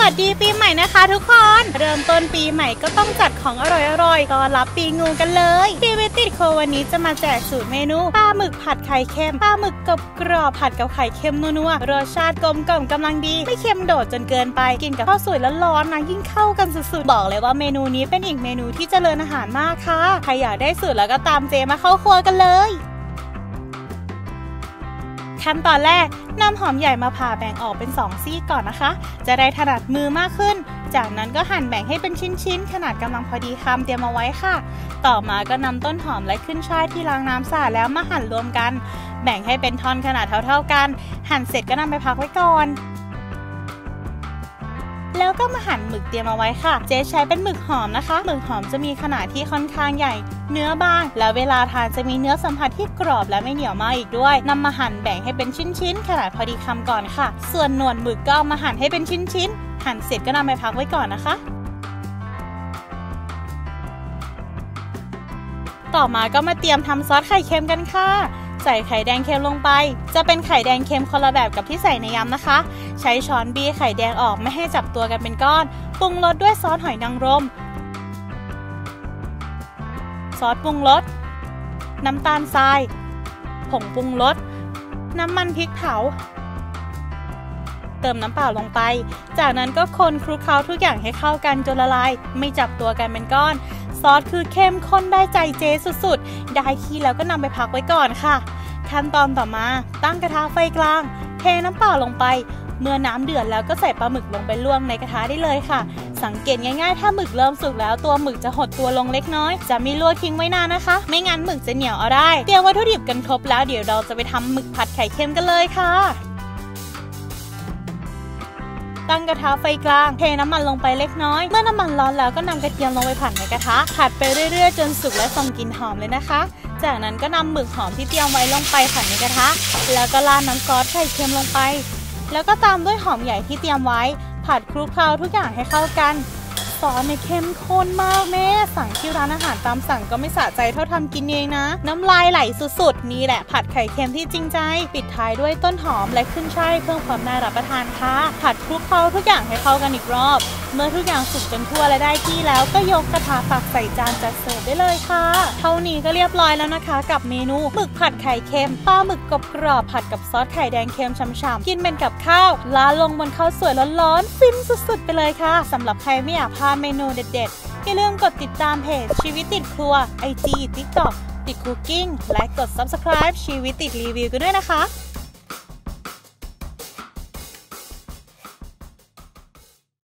วัสดีปีใหม่นะคะทุกคนเริ่มต้นปีใหม่ก็ต้องจัดของอร่อยๆต้อนรับปีงูกันเลยชีวิตติดโควันนี้จะมาแจกสูตรเมนูปลาหมึกผัดไข่เค็มปลาหมึกกรอบผัดกับไข่เค็มนัวๆรสชาติกลมกล่อมกำลังดีไม่เค็มโดดจนเกินไปกินกับข้าวสวยร้อนๆนะยิ่งเข้ากันสุดๆบอกเลยว่าเมนูนี้เป็นอีกเมนูที่เจริญอาหารมากค่ะใครอยากได้สูตรแล้วก็ตามเจมาเข้าครัวกันเลยขั้นตอนแรกนำหอมใหญ่มาผ่าแบ่งออกเป็น2ซี่ก่อนนะคะจะได้ถนัดมือมากขึ้นจากนั้นก็หั่นแบ่งให้เป็นชิ้นๆขนาดกำลังพอดีคำเตรียมเอาไว้ค่ะต่อมาก็นำต้นหอมและขึ้นช่ายที่ล้างน้ำสะอาดแล้วมาหั่นรวมกันแบ่งให้เป็นท่อนขนาดเท่าๆกันหั่นเสร็จก็นำไปพักไว้ก่อนแล้วก็มาหั่นหมึกเตรียมเอาไว้ค่ะเจ๊ใช้เป็นหมึกหอมนะคะหมึกหอมจะมีขนาดที่ค่อนข้างใหญ่เนื้อบางแล้วเวลาทานจะมีเนื้อสัมผัสที่กรอบและไม่เหนียวมากอีกด้วยนำมาหั่นแบ่งให้เป็นชิ้นๆขนาดพอดีคำก่อนค่ะส่วนหนวดหมึกก็เอามาหั่นให้เป็นชิ้นๆหั่นเสร็จก็นำไปพักไว้ก่อนนะคะต่อมาก็มาเตรียมทำซอสไข่เค็มกันค่ะใส่ไข่แดงเค็มลงไปจะเป็นไข่แดงเค็มคนละแบบกับที่ใส่ในยำนะคะใช้ช้อนบี้ไข่แดงออกไม่ให้จับตัวกันเป็นก้อนปรุงรสด้วยซอสหอยนางรมซอสปรุงรสน้ำตาลทรายผงปรุงรสน้ำมันพริกเผาเติมน้ำเปล่าลงไปจากนั้นก็คนคลุกเคล้าทุกอย่างให้เข้ากันจนละลายไม่จับตัวกันเป็นก้อนซอสคือเข้มข้นได้ใจเจสุดๆได้ที่แล้วก็นำไปพักไว้ก่อนค่ะขั้นตอนต่อมาตั้งกระทะไฟกลางเทน้ำเปล่าลงไปเมื่อน้ำเดือดแล้วก็ใส่ปลาหมึกลงไปลวกในกระทะได้เลยค่ะสังเกตง่ายๆถ้าหมึกเริ่มสุกแล้วตัวหมึกจะหดตัวลงเล็กน้อยจะไม่ลวกทิ้งไว้นานนะคะไม่งั้นหมึกจะเหนียวเอาได้เตรียมวัตถุดิบกันครบแล้วเดี๋ยวเราจะไปทำหมึกผัดไข่เค็มกันเลยค่ะตั้งกระทะไฟกลางเทน้ำมันลงไปเล็กน้อยเมื่อน้ำมันร้อนแล้วก็นำกระเทียมลงไปผัดในกระทะผัดไปเรื่อยๆจนสุกและส่งกลิ่นหอมเลยนะคะจากนั้นก็นำหมึกหอมที่เตรียมไว้ลงไปผัดในกระทะแล้วก็ราดน้ำซอสไข่เค็มลงไปแล้วก็ตามด้วยหอมใหญ่ที่เตรียมไว้ผัดคลุกเคล้าทุกอย่างให้เข้ากันซอสเนี่ยเข้มข้นมากแม่สั่งที่ร้านอาหารตามสั่งก็ไม่สะใจเท่าทำกินเองนะน้ำลายไหลสุดๆนี่แหละผัดไข่เค็มที่จริงใจปิดท้ายด้วยต้นหอมและขึ้นช่ายเพิ่มความน่ารับประทานค่ะผัดคลุกเคล้าทุกอย่างให้เข้ากันอีกรอบเมื่อทุกอย่างสุกจนทั่วและได้ที่แล้วก็ยกกระทะตักใส่จานจัดเสิร์ฟได้เลยค่ะเท่านี้ก็เรียบร้อยแล้วนะคะกับเมนูหมึกผัดไข่เค็มปลาหมึกกรอบผัดกับซอสไข่แดงเค็มฉ่ำๆกินเป็นกับข้าวราดลงบนข้าวสวยร้อนๆฟินสุดๆไปเลยค่ะสำหรับใครไม่อยากพลาดเมนูเด็ดๆอย่าลืมกดติดตามเพจชีวิตติดครัว IG TikTok ติดคุกกิ้งและกด Subscribe ชีวิตติดรีวิวกันด้วยนะคะ